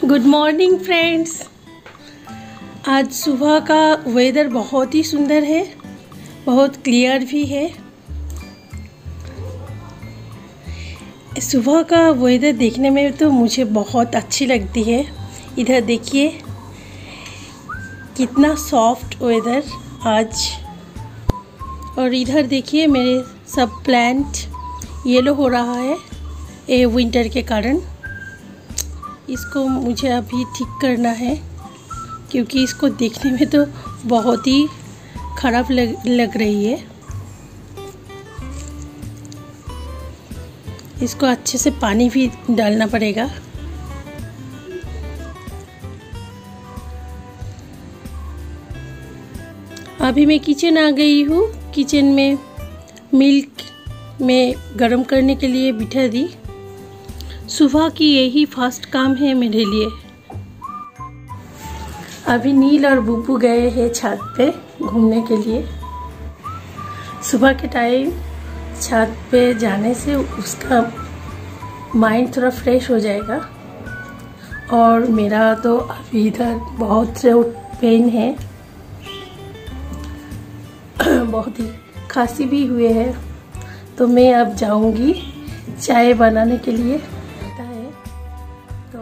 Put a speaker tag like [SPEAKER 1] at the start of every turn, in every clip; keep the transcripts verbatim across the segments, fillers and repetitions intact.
[SPEAKER 1] Good morning friends. आज सुबह का वेदर बहुत ही सुंदर है, बहुत क्लियर भी है। सुबह का वेदर देखने में तो मुझे बहुत अच्छी लगती है। इधर देखिए कितना सॉफ्ट वेदर आज, और इधर देखिए मेरे सब प्लांट येलो हो रहा है ये विंटर के कारण। इसको मुझे अभी ठीक करना है क्योंकि इसको देखने में तो बहुत ही ख़राब लग लग रही है। इसको अच्छे से पानी भी डालना पड़ेगा। अभी मैं किचन आ गई हूँ। किचन में मिल्क में गरम करने के लिए बिठा दी। सुबह की यही फर्स्ट काम है मेरे लिए। अभी नील और बुब्बू गए हैं छत पे घूमने के लिए। सुबह के टाइम छत पे जाने से उसका माइंड थोड़ा फ्रेश हो जाएगा। और मेरा तो अभी इधर बहुत से पेन है, बहुत ही खांसी भी हुए है, तो मैं अब जाऊंगी चाय बनाने के लिए। तो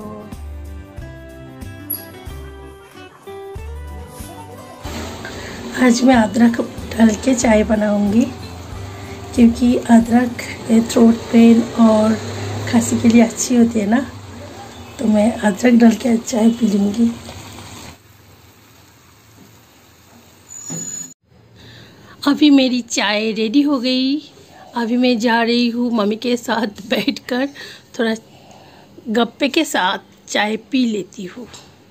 [SPEAKER 1] आज मैं अदरक डाल के चाय बनाऊंगी क्योंकि अदरक थ्रोट पेन और खांसी के लिए अच्छी होती है ना, तो मैं अदरक डाल के चाय पी लूँगी। अभी मेरी चाय रेडी हो गई। अभी मैं जा रही हूँ मम्मी के साथ बैठकर थोड़ा गप्पे के साथ चाय पी लेती हूँ।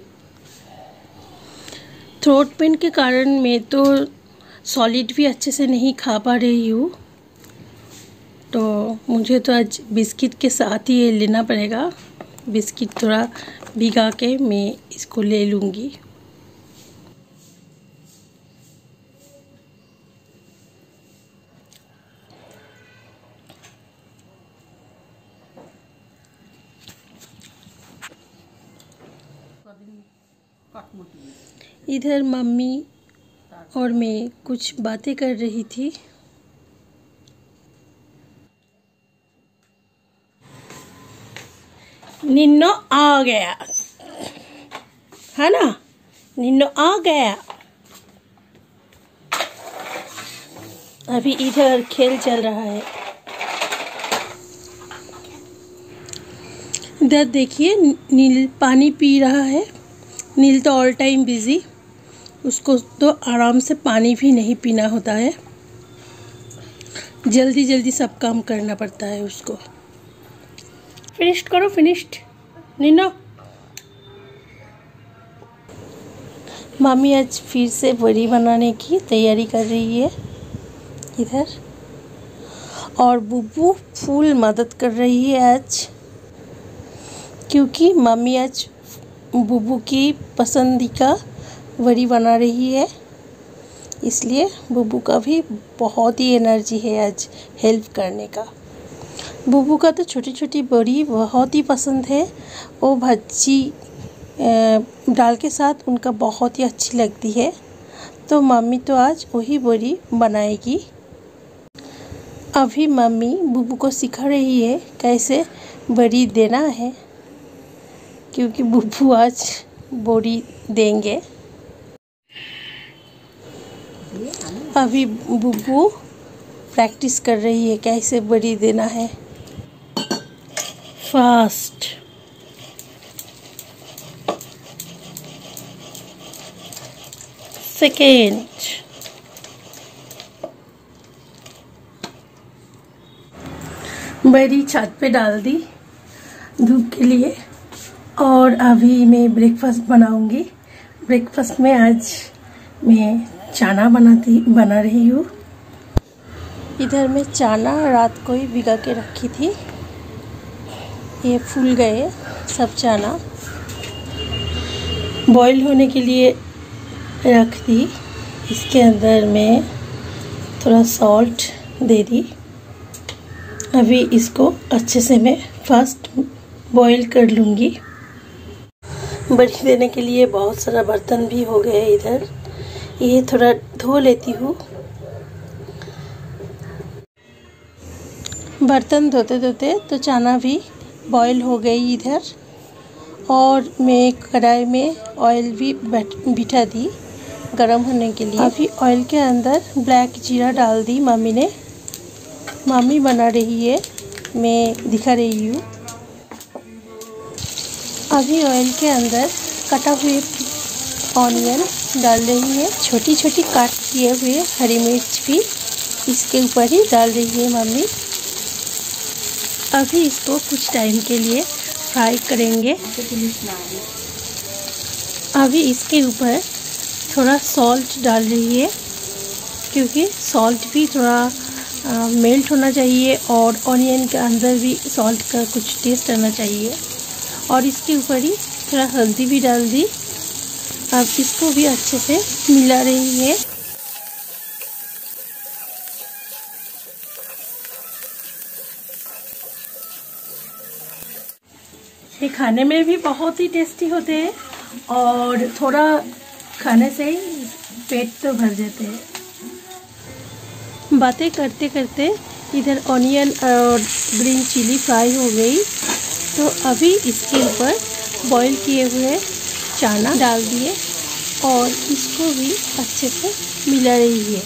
[SPEAKER 1] थ्रोट पेन के कारण मैं तो सॉलिड भी अच्छे से नहीं खा पा रही हूँ, तो मुझे तो आज बिस्किट के साथ ही ये लेना पड़ेगा। बिस्किट थोड़ा भिगा के मैं इसको ले लूँगी। इधर मम्मी और मैं कुछ बातें कर रही थी। निन्नो आ गया है ना, निन्नो आ गया। अभी इधर खेल चल रहा है। इधर देखिए नील पानी पी रहा है। नील तो ऑल टाइम बिजी, उसको तो आराम से पानी भी नहीं पीना होता है। जल्दी जल्दी सब काम करना पड़ता है उसको। फिनिश्ड करो, फिनिश्ड नीनो। मामी आज फिर से बड़ी बनाने की तैयारी कर रही है इधर, और बुब्बू फुल मदद कर रही है आज, क्योंकि मामी आज बुब्बू की पसंदीदा वड़ी बना रही है, इसलिए बुब्बू का भी बहुत ही एनर्जी है आज हेल्प करने का। बुब्बू का तो छोटी छोटी बड़ी बहुत ही पसंद है। वो भज्जी दाल के साथ उनका बहुत ही अच्छी लगती है, तो मम्मी तो आज वही बड़ी बनाएगी। अभी मम्मी बुब्बू को सिखा रही है कैसे बड़ी देना है, क्योंकि बुब्बू आज बड़ी देंगे। अभी बुब्बू प्रैक्टिस कर रही है कैसे बड़ी देना है। फर्स्ट, सेकेंड, बड़ी छत पे डाल दी धूप के लिए। और अभी मैं ब्रेकफास्ट बनाऊंगी। ब्रेकफास्ट में आज मैं चना बनाती बना रही हूँ। इधर मैं चना रात को ही भिगा के रखी थी। ये फूल गए सब चना, बॉईल होने के लिए रख दी। इसके अंदर मैं थोड़ा सॉल्ट दे दी। अभी इसको अच्छे से मैं फर्स्ट बॉईल कर लूँगी। बड़ी देने के लिए बहुत सारा बर्तन भी हो गए इधर, ये थोड़ा धो लेती हूँ। बर्तन धोते धोते तो चना भी बॉईल हो गई इधर, और मैं कढ़ाई में ऑयल भी बिठा दी गरम होने के लिए। अभी ऑयल के अंदर ब्लैक जीरा डाल दी मम्मी ने। मम्मी बना रही है, मैं दिखा रही हूँ। अभी ऑयल के अंदर कटा हुए ऑनियन डाल रही है, छोटी छोटी काट किए हुए हरी मिर्च भी इसके ऊपर ही डाल रही है मम्मी। अभी इसको कुछ टाइम के लिए फ्राई करेंगे। अभी इसके ऊपर थोड़ा सॉल्ट डाल रही है, क्योंकि सॉल्ट भी थोड़ा आ, मेल्ट होना चाहिए और ऑनियन के अंदर भी सॉल्ट का कुछ टेस्ट आना चाहिए। और इसके ऊपर ही थोड़ा हल्दी भी डाल दी। अब इसको भी अच्छे से मिला रही है। ये खाने में भी बहुत ही टेस्टी होते हैं और थोड़ा खाने से ही पेट तो भर जाते हैं। बातें करते करते इधर ऑनियन और ग्रीन चिली फ्राई हो गई, तो अभी इसके ऊपर बॉईल किए हुए चना डाल दिए और इसको भी अच्छे से मिला रही है।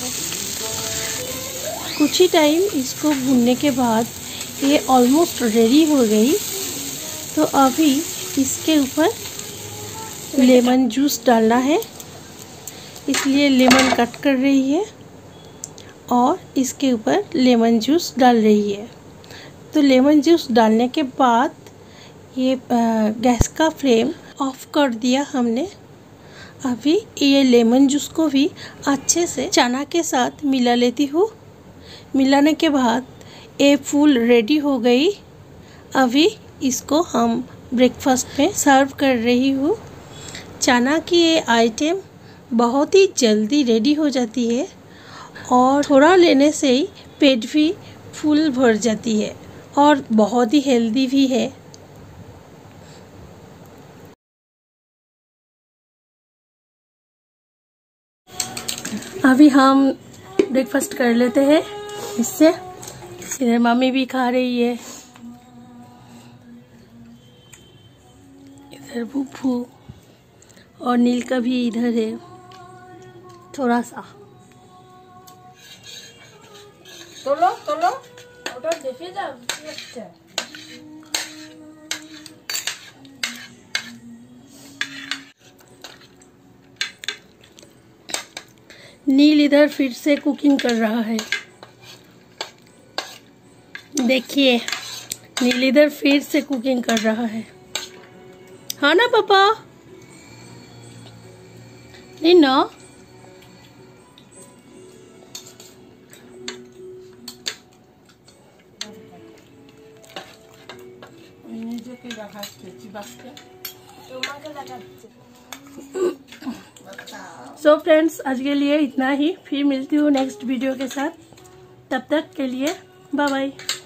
[SPEAKER 1] कुछ ही टाइम इसको भूनने के बाद ये ऑलमोस्ट रेडी हो गई। तो अभी इसके ऊपर लेमन जूस डालना है, इसलिए लेमन कट कर रही है और इसके ऊपर लेमन जूस डाल रही है। तो लेमन जूस डालने के बाद ये गैस का फ्लेम ऑफ कर दिया हमने। अभी ये लेमन जूस को भी अच्छे से चना के साथ मिला लेती हूँ। मिलाने के बाद ये फुल रेडी हो गई। अभी इसको हम ब्रेकफास्ट में सर्व कर रही हूँ। चना की ये आइटम बहुत ही जल्दी रेडी हो जाती है और थोड़ा लेने से ही पेट भी फुल भर जाती है और बहुत ही हेल्दी भी है। अभी हम ब्रेकफास्ट कर लेते हैं इससे। इधर मम्मी भी खा रही है, इधर बुब्बू और नील का भी इधर है थोड़ा सा।
[SPEAKER 2] তোলো তোলো ওটা দেখে যাও কি হচ্ছে।
[SPEAKER 1] नील इधर फिर से कुकिंग कर रहा है। देखिए नील इधर फिर से कुकिंग कर रहा है, हाँ ना पापा? नहीं ना? सो फ्रेंड्स, आज के लिए इतना ही। फिर मिलती हूँ नेक्स्ट वीडियो के साथ। तब तक के लिए बाय बाय।